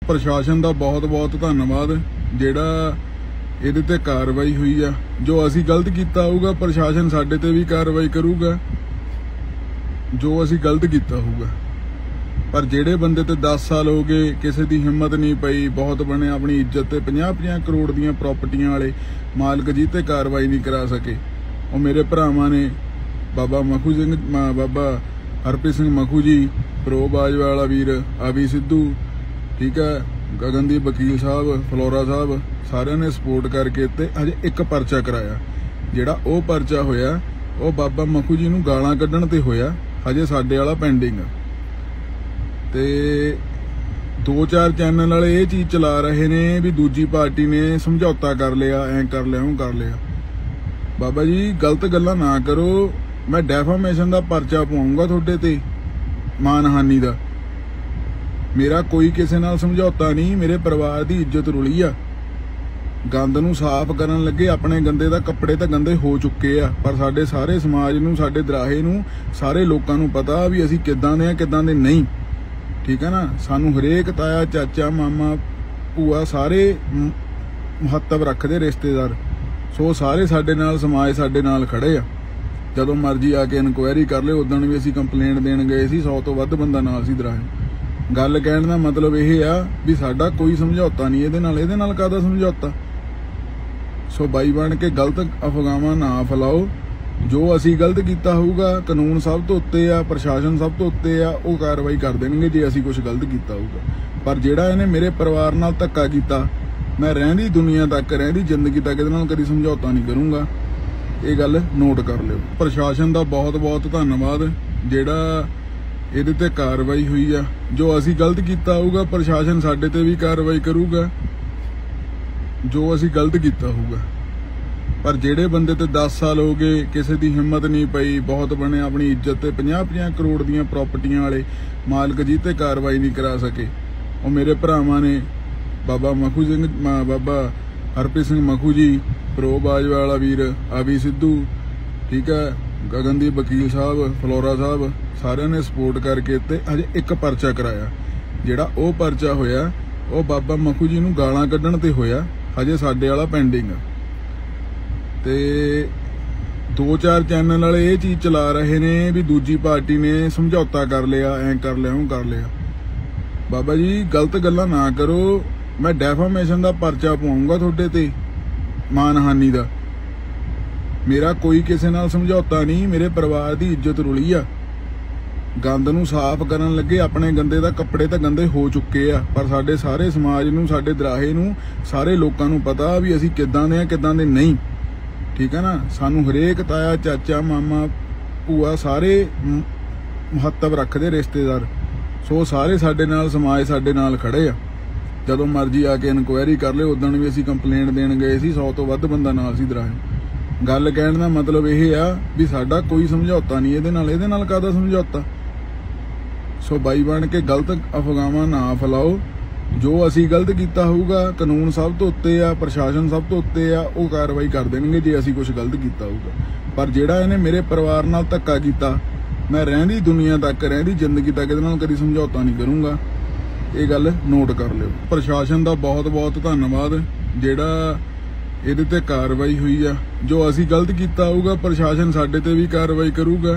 प्रशासन का बहुत बहुत धन्यवाद जिहड़ा ਇਹਦੇ ਤੇ कार्रवाई हुई आ। जो असी गलत किया होगा प्रशासन साडे ते भी कार्रवाई करूगा जो असी गलत किया होगा। पर जेड़े बंदे ते 10 साल हो गए किसी की हिम्मत नहीं पई, बहुत बने अपनी इज्जत ते 50-50 करोड़ दियां प्रॉपर्टियां वाले मालक जी ते कार्रवाई नहीं करा सके। और मेरे भरावां ने बाबा मखू सिंह बाबा हरप्रीत सिंह मखू जी, प्रो बाजवा वाला वीर आवी सिद्धू, ठीक है, गगनदीप वकील साहब, फलोरा साहब, सारिਆਂ ने सपोर्ट करके ते अजे एक परचा कराया। जिहड़ा वो परचा होया वो बाबा मखू जी नूं गालां कड्ढण ते होया, हजे साडे वाला पेंडिंग ते 2-4 चैनल वाले ये चीज़ चला रहे ने भी दूजी पार्टी ने समझौता कर लिया, ऐ कर लिया, वो कर लिया। बाबा जी गलत गल्लां ना करो, मैं डेफामेशन का परचा पवाऊंगा तुहाडे ते, मानहानि का। मेरा कोई किसी नाल समझौता नहीं, मेरे परिवार की इज्जत रुली आ। गंद नूं साफ करन लगे अपने गंदे दा कपड़े तो गंदे हो चुके आ, पर साडे सारे समाज नूं, साडे दराहे नूं, सारे लोकां नूं पता भी असीं किदां दे आ किदां दे नहीं, ठीक है ना। सानूं हरेक ताया चाचा मामा भूआ सारे महत्व रखदे रिश्तेदार, सो सारे साडे नाल समाज साडे नाल खड़े आ। जदों मर्जी आके इनकुआयरी कर लिओ, उदण भी असीं कंप्लेंट देण गए सी, 100 तो वध बंदा नाल सी दराहे। गल कहण दा मतलब यह आ भी साडा कोई समझौता नहीं इहदे नाल काहदा समझौता। सो बाई बन के गलत अफवाहां ना फैलाओ। जो असी गलत किया होगा कानून सब तो उत्ते आ, प्रशासन सब तो उत्ते आ, वो कार्रवाई कर देणगे जे असी कुछ गलत किया होगा। पर जिहड़ा इहने मेरे परिवार नाल धक्का कीता, मैं रहिंदी दुनिया तक, रहिंदी जिंदगी तक इहदे नाल कदी समझौता नहीं करूँगा। ये गल नोट कर लिओ। प्रशासन का बहुत बहुत धन्यवाद जिहड़ा ਇਹਦੇ ਤੇ कार्रवाई हुई आ। जो असी गलत किया होगा प्रशासन साडे ते भी कार्रवाई करूगा जो असी गलत किया होगा। पर जेड़े बंदे ते 10 साल हो गए किसी की हिम्मत नहीं पई, बहुत बने अपनी इज्जत ते 50-50 करोड़ दियां प्रॉपर्टियां वाले मालक जी ते कार्रवाई नहीं करा सके। और मेरे भरावां ने बाबा मखू सिंह बाबा हरप्रीत सिंह मखू जी, प्रो बाजवा वाला वीर आवी सिद्धू, ठीक है, गगनदीप वकील साहब, फलोरा साहब, सारिਆਂ ने सपोर्ट करके ते अजे एक परचा कराया। जिहड़ा वो परचा होया वो बाबा मखू जी नूं गालां कड्ढण ते होया, हजे साडे वाला पेंडिंग ते 2-4 चैनल वाले ये चीज़ चला रहे ने भी दूजी पार्टी ने समझौता कर लिया, ऐ कर लिया, वो कर लिया। बाबा जी गलत गल्लां ना करो, मैं डेफामेशन का परचा पवाऊंगा तुहाडे ते, मानहानि का। मेरा कोई किसी नाल समझौता नहीं, मेरे परिवार की इज्जत रुली आ। गंद नूं साफ करन लगे अपने गंदे दा कपड़े तो गंदे हो चुके आ, पर साडे सारे समाज नूं, साडे दराहे नूं, सारे लोकां नूं पता भी असीं किदां दे आ किदां दे नहीं, ठीक है ना। सानूं हरेक ताया चाचा मामा भूआ सारे महत्व रखदे रिश्तेदार, सो सारे साडे नाल समाज साडे नाल खड़े आ। जदों मर्जी आके इनकुआयरी कर लिओ, उदण भी असीं कंप्लेंट देण गए सी, 100 तो वध बंदा नाल सी दराहे। गल कहण दा मतलब यह आ भी साडा कोई समझौता नहीं इहदे नाल काहदा समझौता। सो बाई बन के गलत अफवाहां ना फैलाओ। जो असी गलत किया होगा कानून सब तो उत्ते आ, प्रशासन सब तो उत्ते आ, वो कार्रवाई कर देणगे जे असी कुछ गलत किया होगा। पर जिहड़ा इहने मेरे परिवार नाल धक्का कीता, मैं रहिंदी दुनिया तक, रहिंदी जिंदगी तक इहदे नाल कदी समझौता नहीं करूँगा। ये गल नोट कर लिओ। प्रशासन का बहुत बहुत धन्यवाद जिहड़ा ਇਹਦੇ ਤੇ कार्रवाई हुई आ। जो असी गलत किया होगा प्रशासन साडे ते भी कार्रवाई करूगा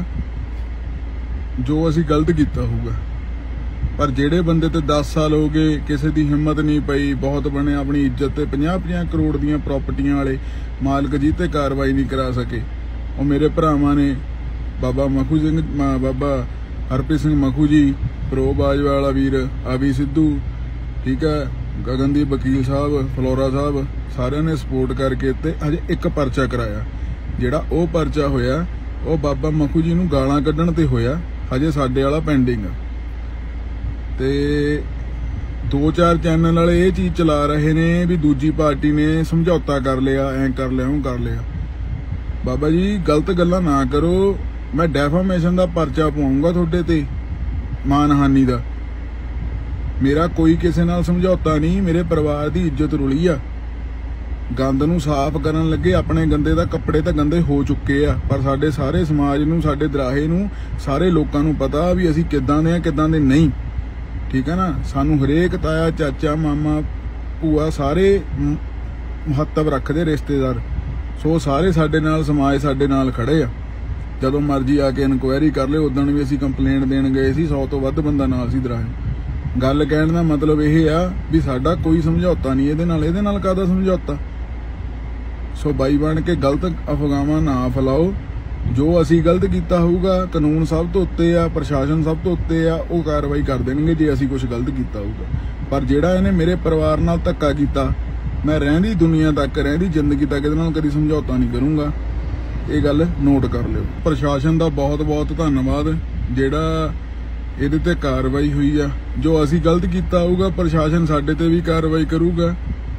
जो असी गलत किया होगा। पर जेड़े बंदे ते 10 साल हो गए किसी की हिम्मत नहीं पई, बहुत बने अपनी इज्जत ते 50-50 करोड़ दियां प्रॉपर्टियां वाले मालक जी ते कार्रवाई नहीं करा सके। और मेरे भरावां ने बाबा मखू सिंह बाबा हरप्रीत सिंह मखू जी, प्रो बाजवा वाला वीर आवी सिद्धू, ठीक है, गगनदीप वकील साहब, फलोरा साहब, सारिਆਂ ने सपोर्ट करके ते अजे एक परचा कराया। जिहड़ा वो परचा होया वो बाबा मखू जी नूं गालां कड्ढण ते होया, हजे साडे वाला पेंडिंग ते 2-4 चैनल वाले ये चीज़ चला रहे ने भी दूजी पार्टी ने समझौता कर लिया, ऐ कर लिया, वो कर लिया। बाबा जी गलत गल्लां ना करो, मैं डेफामेशन का परचा पवाऊंगा तुहाडे ते, मानहानि का। मेरा कोई किसी नाल समझौता नहीं, मेरे परिवार की इज्जत रुली आ। गंद नूं साफ करन लगे अपने गंदे दा कपड़े तो गंदे हो चुके आ, पर साडे सारे समाज नूं, साडे दराहे नूं, सारे लोकां नूं पता भी असीं किदां दे आ किदां दे नहीं, ਠੀਕ ਹੈ ਨਾ। ਸਾਨੂੰ ਹਰੇਕ ਤਾਇਆ ਚਾਚਾ ਮਾਮਾ ਭੂਆ ਸਾਰੇ ਮਹੱਤਵ ਰੱਖਦੇ ਰਿਸ਼ਤੇਦਾਰ। ਸੋ ਸਾਰੇ ਸਾਡੇ ਨਾਲ, ਸਮਾਜ ਸਾਡੇ ਨਾਲ ਖੜੇ ਆ। ਜਦੋਂ ਮਰਜ਼ੀ ਆ ਕੇ ਇਨਕੁਆਇਰੀ ਕਰ ਲਿਓ। ਉਦਣ ਵੀ ਅਸੀਂ ਕੰਪਲੇਂਟ ਦੇਣ ਗਏ ਸੀ, 100 ਤੋਂ ਵੱਧ ਬੰਦਾ ਨਾਲ ਸੀ ਦਰਾਹੇ। ਗੱਲ ਕਹਿਣ ਦਾ ਮਤਲਬ ਇਹ ਆ ਵੀ ਸਾਡਾ ਕੋਈ ਸਮਝੌਤਾ ਨਹੀਂ ਇਹਦੇ ਨਾਲ ਕਾਹਦਾ ਸਮਝੌਤਾ। ਸੋ ਬਾਈ ਬਣ ਕੇ ਗਲਤ ਅਫਵਾਹਾਂ ਨਾ ਫੈਲਾਓ। ਜੋ ਅਸੀਂ ਗਲਤ ਕੀਤਾ ਹੋਊਗਾ, ਕਾਨੂੰਨ ਸਭ ਤੋਂ ਉੱਤੇ ਆ, ਪ੍ਰਸ਼ਾਸਨ ਸਭ ਤੋਂ ਉੱਤੇ ਆ, ਉਹ ਕਾਰਵਾਈ ਕਰ ਦੇਣਗੇ ਜੇ ਅਸੀਂ ਕੁਝ ਗਲਤ ਕੀਤਾ ਹੋਊਗਾ। ਪਰ ਜਿਹੜਾ ਇਹਨੇ ਮੇਰੇ ਪਰਿਵਾਰ ਨਾਲ ਧੱਕਾ ਕੀਤਾ, ਮੈਂ ਰਹਿੰਦੀ ਦੁਨੀਆ ਤੱਕ, ਰਹਿੰਦੀ ਜ਼ਿੰਦਗੀ ਤੱਕ ਇਹਦੇ ਨਾਲ ਕਦੀ ਸਮਝੌਤਾ ਨਹੀਂ ਕਰੂੰਗਾ। ਇਹ ਗੱਲ ਨੋਟ ਕਰ ਲਿਓ। ਪ੍ਰਸ਼ਾਸਨ ਦਾ ਬਹੁਤ ਬਹੁਤ ਧੰਨਵਾਦ ਜਿਹੜਾ ਇਹਦੇ ਤੇ ਕਾਰਵਾਈ ਹੋਈ ਆ। ਜੋ ਅਸੀਂ ਗਲਤ ਕੀਤਾ ਹੋਊਗਾ, ਪ੍ਰਸ਼ਾਸਨ ਸਾਡੇ ਤੇ ਵੀ ਕਾਰਵਾਈ ਕਰੂਗਾ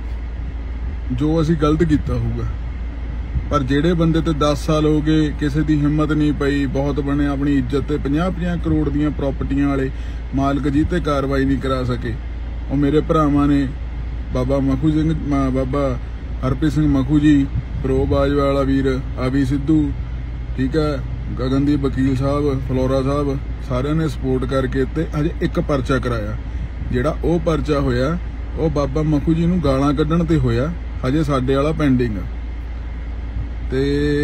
ਜੋ ਅਸੀਂ ਗਲਤ ਕੀਤਾ ਹੋਊਗਾ। ਪਰ ਜਿਹੜੇ ਬੰਦੇ ਤੇ 10 ਸਾਲ ਹੋ ਗਏ, ਕਿਸੇ ਦੀ ਹਿੰਮਤ ਨਹੀਂ ਪਈ, ਬਹੁਤ ਬਣੇ ਆਪਣੀ ਇੱਜ਼ਤ ਤੇ 50-50 ਕਰੋੜ ਦੀਆਂ ਪ੍ਰਾਪਰਟੀਆਂ ਵਾਲੇ ਮਾਲਕ ਜੀ ਤੇ ਕਾਰਵਾਈ ਨਹੀਂ ਕਰਾ ਸਕੇ, ਉਹ ਮੇਰੇ ਭਰਾਵਾਂ ਨੇ ਬਾਬਾ ਮਖੂ ਸਿੰਘ, ਬਾਬਾ ਹਰਪ੍ਰੀਤ ਸਿੰਘ ਮਖੂ ਜੀ, ਪ੍ਰੋ ਬਾਜਵਾ ਵਾਲਾ ਵੀਰ, ਆਵੀ ਸਿੱਧੂ, ਠੀਕ ਹੈ, ਗਗਨਦੀਪ ਵਕੀਲ ਸਾਹਿਬ, ਫਲੋਰਾ ਸਾਹਿਬ, ਸਾਰਿਆਂ ਨੇ ਸਪੋਰਟ ਕਰਕੇ ਤੇ ਹਜੇ ਇੱਕ ਪਰਚਾ ਕਰਾਇਆ। ਜਿਹੜਾ ਉਹ ਪਰਚਾ ਹੋਇਆ ਉਹ ਬਾਬਾ ਮਖੂ ਜੀ ਨੂੰ ਗਾਲਾਂ ਕੱਢਣ ਤੇ ਹੋਇਆ। ਹਜੇ ਸਾਡੇ ਵਾਲਾ ਪੈਂਡਿੰਗ ਆ। ਤੇ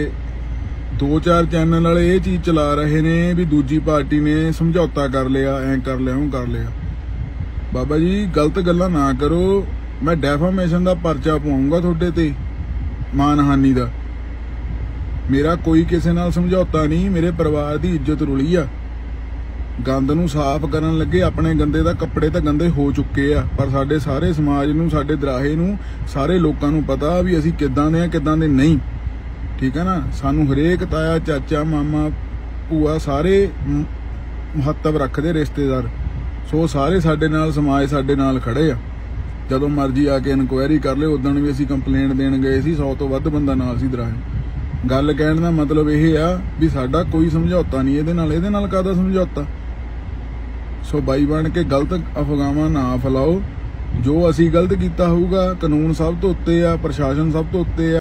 2-4 ਚੈਨਲ ਵਾਲੇ ਇਹ ਚੀਜ਼ ਚਲਾ ਰਹੇ ਨੇ ਵੀ ਦੂਜੀ ਪਾਰਟੀ ਨੇ ਸਮਝੌਤਾ ਕਰ ਲਿਆ, ਐਂ ਕਰ ਲਿਆ, ਉਹ ਕਰ ਲਿਆ। ਬਾਬਾ ਜੀ ਗਲਤ ਗੱਲਾਂ ਨਾ ਕਰੋ। ਮੈਂ ਡੈਫਾਮੇਸ਼ਨ ਦਾ ਪਰਚਾ ਪਵਾਉਂਗਾ ਤੁਹਾਡੇ ਤੇ, ਮਾਨਹਾਨੀ ਦਾ। ਮੇਰਾ ਕੋਈ ਕਿਸੇ ਨਾਲ ਸਮਝੌਤਾ ਨਹੀਂ। ਮੇਰੇ ਪਰਿਵਾਰ ਦੀ ਇੱਜ਼ਤ ਰੁਲੀ ਆ। ਗੰਦ ਨੂੰ ਸਾਫ਼ ਕਰਨ ਲੱਗੇ, ਆਪਣੇ ਗੰਦੇ ਦਾ ਕੱਪੜੇ ਤਾਂ ਗੰਦੇ ਹੋ ਚੁੱਕੇ ਆ, ਪਰ ਸਾਡੇ ਸਾਰੇ ਸਮਾਜ ਨੂੰ, ਸਾਡੇ ਦਰਾਹੇ ਨੂੰ, ਸਾਰੇ ਲੋਕਾਂ ਨੂੰ ਪਤਾ ਵੀ ਅਸੀਂ ਕਿੱਦਾਂ ਦੇ ਆ, ਕਿੱਦਾਂ ਦੇ ਨਹੀਂ। ਠੀਕ ਹੈ ਨਾ। ਸਾਨੂੰ ਹਰੇਕ ਤਾਇਆ ਚਾਚਾ ਮਾਮਾ ਭੂਆ ਸਾਰੇ ਮਹੱਤਵ ਰੱਖਦੇ ਰਿਸ਼ਤੇਦਾਰ। ਸੋ ਸਾਰੇ ਸਾਡੇ ਨਾਲ, ਸਮਾਜ ਸਾਡੇ ਨਾਲ ਖੜੇ ਆ। ਜਦੋਂ ਮਰਜ਼ੀ ਆ ਕੇ ਇਨਕੁਆਇਰੀ ਕਰ ਲਿਓ। ਉਦਣ ਵੀ ਅਸੀਂ ਕੰਪਲੇਂਟ ਦੇਣ ਗਏ ਸੀ, 100 ਤੋਂ ਵੱਧ ਬੰਦਾ ਨਾਲ ਸੀ ਦਰਾਹੇ। ਗੱਲ ਕਹਿਣ ਦਾ ਮਤਲਬ ਇਹ ਆ ਵੀ ਸਾਡਾ ਕੋਈ ਸਮਝੌਤਾ ਨਹੀਂ ਇਹਦੇ ਨਾਲ ਕਾਹਦਾ ਸਮਝੌਤਾ। ਸੋ ਬਾਈ ਬਣ ਕੇ ਗਲਤ ਅਫਵਾਹਾਂ ਨਾ ਫੈਲਾਓ। ਜੋ ਅਸੀਂ ਗਲਤ ਕੀਤਾ ਹੋਊਗਾ, ਕਾਨੂੰਨ ਸਭ ਤੋਂ ਉੱਤੇ ਆ, ਪ੍ਰਸ਼ਾਸਨ ਸਭ ਤੋਂ ਉੱਤੇ ਆ।